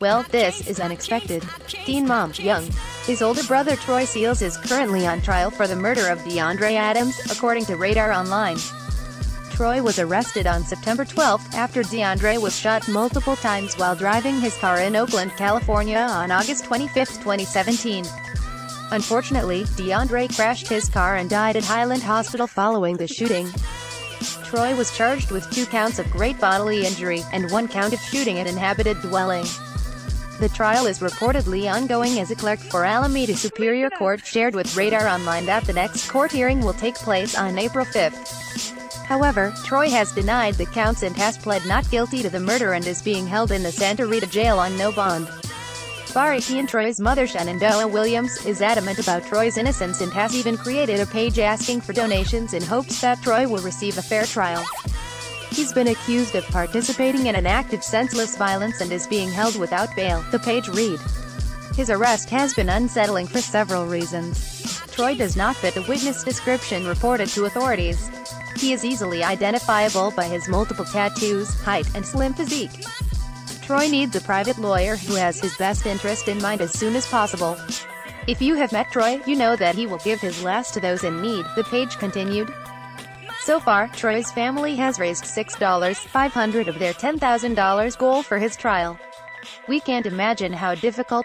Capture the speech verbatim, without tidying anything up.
Well, this is unexpected. Teen mom, young. His older brother Troy Seals is currently on trial for the murder of DeAndre Adams, according to Radar Online. Troy was arrested on September twelfth after DeAndre was shot multiple times while driving his car in Oakland, California on August twenty-fifth, twenty seventeen. Unfortunately, DeAndre crashed his car and died at Highland Hospital following the shooting. Troy was charged with two counts of great bodily injury, and one count of shooting at inhabited dwelling. The trial is reportedly ongoing as a clerk for Alameda Superior Court shared with Radar Online that the next court hearing will take place on April fifth. However, Troy has denied the counts and has pled not guilty to the murder and is being held in the Santa Rita jail on no bond. Bariki and Troy's mother Shenandoah Williams is adamant about Troy's innocence and has even created a page asking for donations in hopes that Troy will receive a fair trial. He's been accused of participating in an act of senseless violence and is being held without bail, the page read. His arrest has been unsettling for several reasons. Troy does not fit the witness description reported to authorities. He is easily identifiable by his multiple tattoos, height, and slim physique. Troy needs a private lawyer who has his best interest in mind as soon as possible. If you have met Troy, you know that he will give his last to those in need, the page continued. So far, Troy's family has raised six thousand five hundred dollars of their ten thousand dollar goal for his trial. We can't imagine how difficult